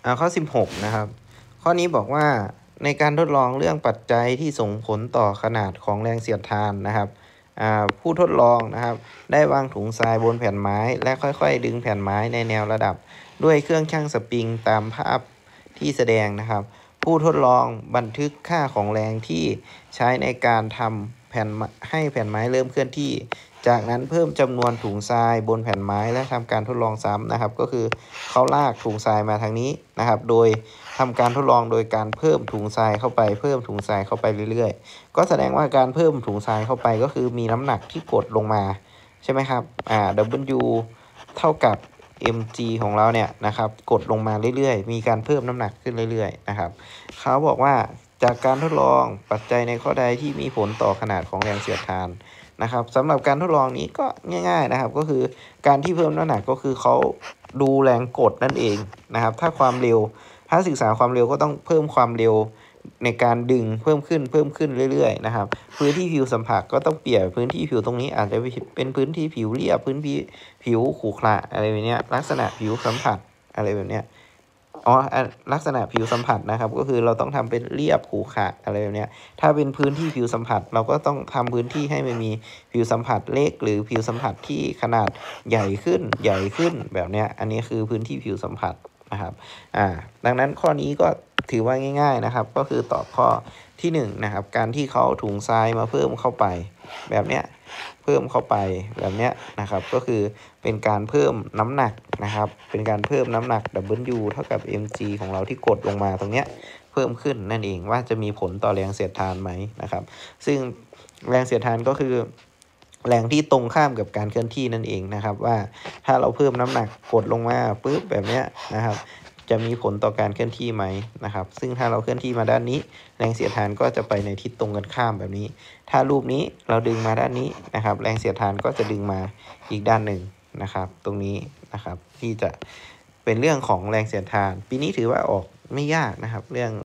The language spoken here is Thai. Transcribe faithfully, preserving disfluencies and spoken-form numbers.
ข้อสิบหกนะครับข้อนี้บอกว่าในการทดลองเรื่องปัจจัยที่ส่งผลต่อขนาดของแรงเสียดทานนะครับผู้ทดลองนะครับได้วางถุงทรายบนแผ่นไม้และค่อยๆดึงแผ่นไม้ในแนวระดับด้วยเครื่องชั่งสปริงตามภาพที่แสดงนะครับผู้ทดลองบันทึกค่าของแรงที่ใช้ในการทำแผ่นให้แผ่นไม้เริ่มเคลื่อนที่จากนั้นเพิ่มจำนวนถุงทรายบนแผ่นไม้และทำการทดลองซ้ำนะครับก็คือเขาลากถุงทรายมาทางนี้นะครับโดยทำการทดลองโดยการเพิ่มถุงทรายเข้าไปเพิ่มถุงทรายเข้าไปเรื่อยๆก็แสดงว่าการเพิ่มถุงทรายเข้าไปก็คือมีน้ำหนักที่กดลงมาใช่ไหมครับอ่า W เท่ากับ mg ของเราเนี่ยนะครับกดลงมาเรื่อยๆมีการเพิ่มน้ำหนักขึ้นเรื่อยๆนะครับเขาบอกว่าจากการทดลองปัจจัยในข้อใดที่มีผลต่อขนาดของแรงเสียดทานนะครับสำหรับการทดลองนี้ก็ง่ายๆนะครับก็คือการที่เพิ่มน้ำหนักก็คือเขาดูแรงกดนั่นเองนะครับถ้าความเร็วถ้าศึกษาความเร็วก็ต้องเพิ่มความเร็วในการดึงเพิ่มขึ้นเพิ่มขึ้นเรื่อยๆนะครับพื้นที่ผิวสัมผัสก็ต้องเปลี่ยนพื้นที่ผิวตรงนี้อาจจะเป็นพื้นที่ผิวเรียบพื้นที่ผิวขรุขระอะไรแบบนี้ลักษณะผิวสัมผัสอะไรแบบนี้อ๋อลักษณะผิวสัมผัสนะครับก็คือเราต้องทำเป็นเรียบขรุขระอะไรแบบนี้ถ้าเป็นพื้นที่ผิวสัมผัสเราก็ต้องทำพื้นที่ให้มันมีผิวสัมผัสเล็กหรือผิวสัมผัสที่ขนาดใหญ่ขึ้นใหญ่ขึ้นแบบนี้อันนี้คือพื้นที่ผิวสัมผัสนะครับอ่าดังนั้นข้อนี้ก็ถือว่าง่ายๆนะครับก็คือตอบข้อที่หนึ่งนะครับการที่เขาถุงทรายมาเพิ่มเข้าไปแบบเนี้ยเพิ่มเข้าไปแบบเนี้ยนะครับก็คือเป็นการเพิ่มน้ำหนักนะครับเป็นการเพิ่มน้ำหนัก W เท่ากับ mg ของเราที่กดลงมาตรงเนี้ยเพิ่มขึ้นนั่นเองว่าจะมีผลต่อแรงเสียดทานไหมนะครับซึ่งแรงเสียดทานก็คือแรงที่ตรงข้ามกับการเคลื่อนที่นั่นเองนะครับว่าถ้าเราเพิ่มน้ำหนักกดลงมาปุ๊บแบบเนี้ยนะครับจะมีผลต่อการเคลื่อนที่ไหมนะครับซึ่งถ้าเราเคลื่อนที่มาด้านนี้แรงเสียดทานก็จะไปในทิศตรงกันข้ามแบบนี้ถ้ารูปนี้เราดึงมาด้านนี้นะครับแรงเสียดทานก็จะดึงมาอีกด้านหนึ่งนะครับตรงนี้นะครับที่จะเป็นเรื่องของแรงเสียดทานปีนี้ถือว่าออกไม่ยากนะครับเรื่อง